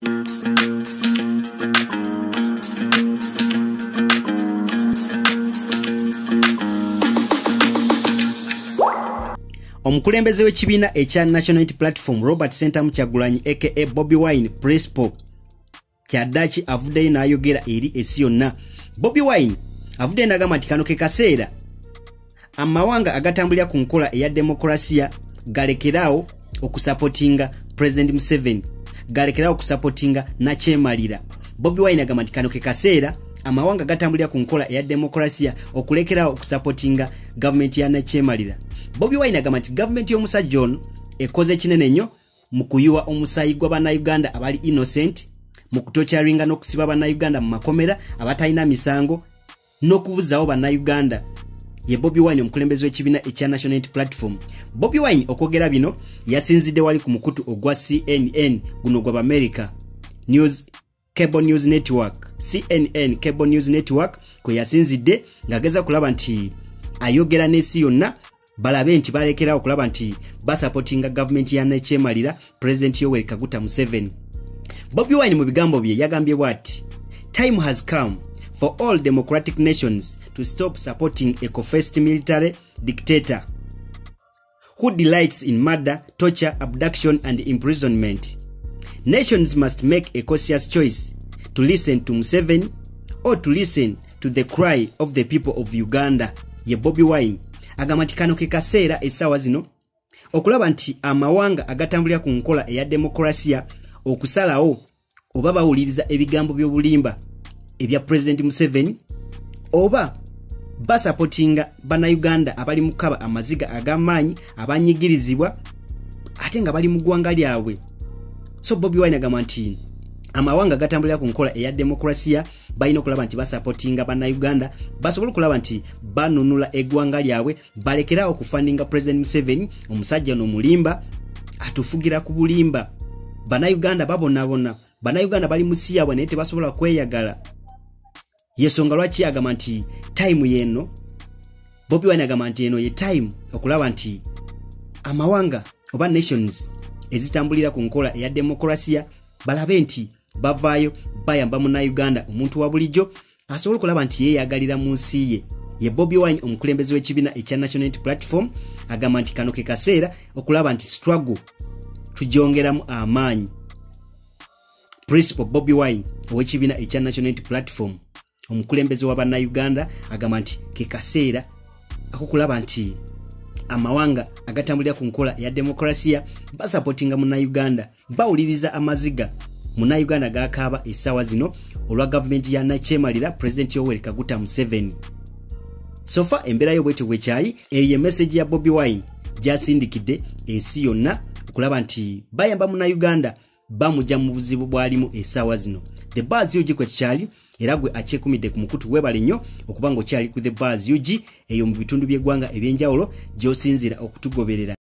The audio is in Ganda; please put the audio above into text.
Omukulembeze w'ekibiina ekya National Unity Platform Robert Sentamu Kyagulanyi aka Bobi Wine Principal kyaddaaki avuddeyo n'ayogera eri ensi yonna. Bobi Wine avuddeyo n'agamba nti kano ke kaseera amawanga agatambulira ku nkola eya demokrasiya galekeraawo okusapotinga President Museveni, galekeraawo okusapotinga Nakyemalira. Bobi Wine agamba nti kano ke kaseera amawanga agatambulira ku nkola eya demokrasiya okulekeraawo okusapotinga gavumenti ya Nakyemalira. Bobi Wine agamba nti gavumenti y'omusajja ono ekoze kinene nnyo mu kuyiwa omusaayi gw'Abannayuganda abali innocent, mu kutocharinga n'okusiba Bannayuganda mu makomera abatalina misango n'okubuzaawo Bannayuganda. Ye Bobi Wine omukulembeze w'ekibiina ekya National Unity Platform. Bobi Wine okwogera bino yasinzidde wali ku mukutu ogwa CNN guno gw'Amerika Cable News Network, CNN Cable News Network, kwe yasinzidde ng'ageza kulaba nti ayogera n'ensi yonna balabe nti balekerawo okulaba nti basupportinga gavumenti ya Nakyemalira President Yoweri Kaguta Museveni. Bobi Wine mu bigambo bye yagambye bw'ati, time has come for all democratic nations to stop supporting a co-faced military dictator who delights in murder, torture, abduction and imprisonment. Nations must make a conscious choice to listen to Museveni or to listen to the cry of the people of Uganda. Ye Bobi Wine agamba nti kano ke kaseera essaawa zino okulaba nti amawanga agatambulira ku nkola eya demokrasiya okusalawo oba bawuliriza ebigambo by'obulimba ebya President Museveni oba basupportinga Bannayuganda abali mu kaba amaziga ag'amaanyi abanyigirizibwa ate nga bali mu ggwanga lyabwe. So Bobi Wine agamba nti amawanga agatambulira ku nkola eya demokrasiya balina okulaba nti basupportinga Bannayuganda basobola okulaba nti banunula eggwanga lyabwe, balekerawo okufandinga President Museveni omusajja n'omulimba atufugira ku bulimba. Bannayuganda babonabona, Bannayuganda bali mu siyabwe naye tebasobola kweyagala. Yesonga lwaki agamba nti time yeno, Bobi Wine agamba nti eno ye time okulaba nti amawanga oba nations ezitambulira ku nkola eya demokrasiya balabe nti bavaayo bayamba Munnayuganda omuntu wa bulijjo asobola okulaba nti yeeyagalira mu nsi ye. Ye Bobi Wine omukulembeze w'ekibiina ekya National Unity Platform agamba nti kano ke kaseera okulaba nti struggle tugyongeramu amaanyi. Principal Bobi Wine ow'ekibiina ekya National Unity Platform omukulembeze wa Bannayuganda agamba nti ke kaseera akokulaba nti amawanga agatambulira ku nkola ya demokrasiya basupportinga Munnayuganda, bawuliriza amaziga Munnayuganda gakaaba essaawa zino olwa gavumenti ya Nakyemalira President Yoweri Kaguta Museveni. Sofa embeera y'obwete bwekyali eyo message ya Bobi Wine gyasindikidde ensi yonna okulaba nti bayamba Munnayuganda bamujja mu buzibu bwalimu essaawa zino. The Buzz UG kwe kyali era gwe akyekumidde ku mukutu webale nnyo okuba ng'okyali ku The Buzz UG eyo mu bitundu by'eggwanga eby'enjawulo gy'osinzira okutugoberera.